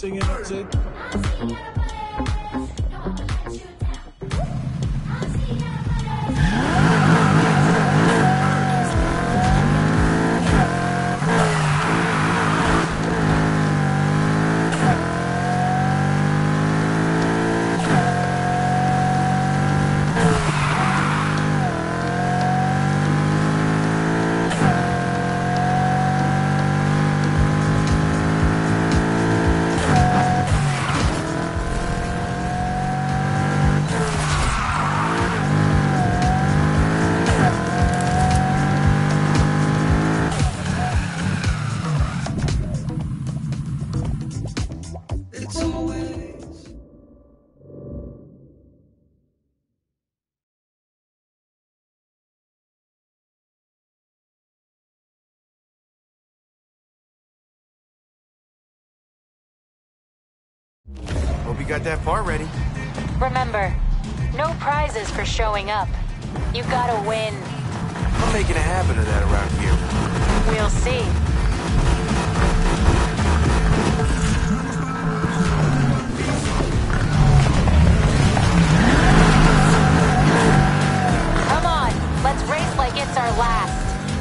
singing to. Hope you got that part ready. Remember, no prizes for showing up. You gotta win. I'm making a habit of that around here. We'll see. Come on, let's race like it's our last.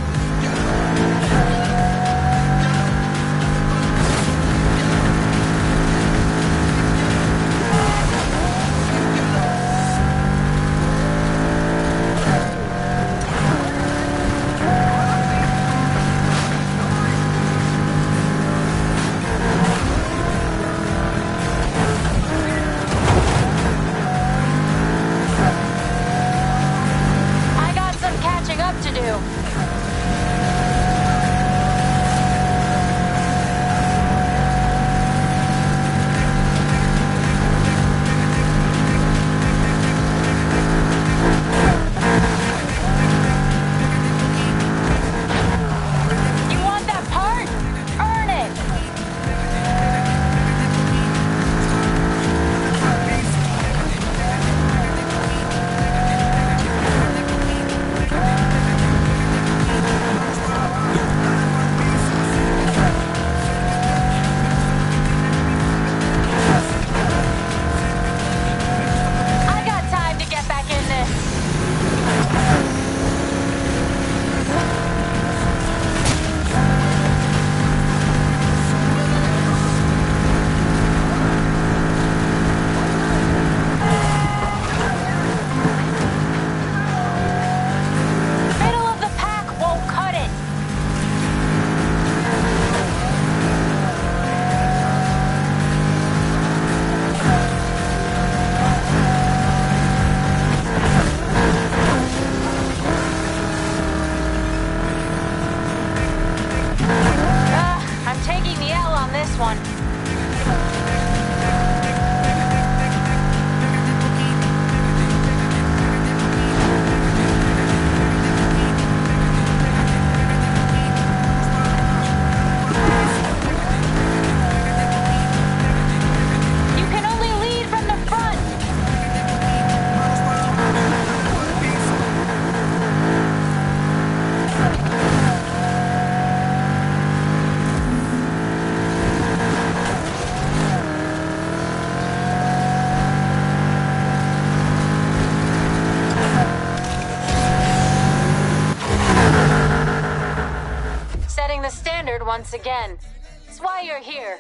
Once again. It's why you're here.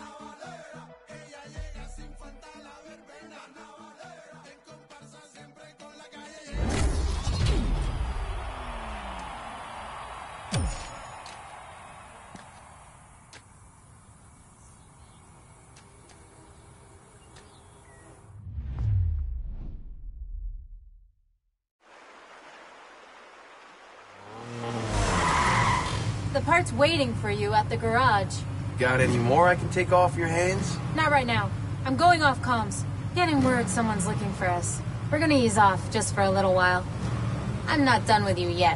The part's waiting for you at the garage. Got any more I can take off your hands? Not right now. I'm going off comms. Getting word someone's looking for us. We're gonna ease off just for a little while. I'm not done with you yet.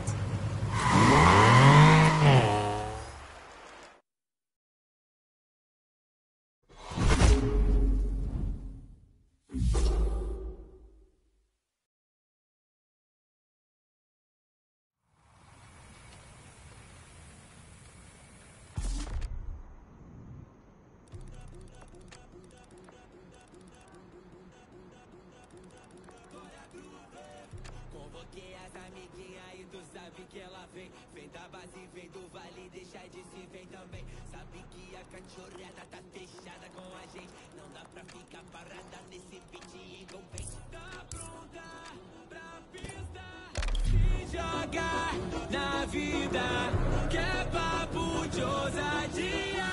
E aí tu sabe que ela vem, vem da base, vem do vale, deixa de se ver também. Sabe que a cachorrada tá fechada com a gente, não dá pra ficar parada nesse beat envolvente. Tá pronta pra pista, se joga na vida, que é papo de ousadia.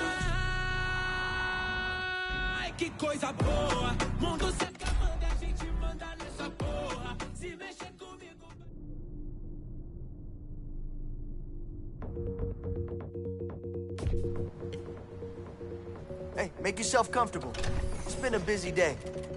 Ai, que coisa boa, mundo se acabando, a gente manda nessa porra. Se mexer comigo. Hey, make yourself comfortable. It's been a busy day.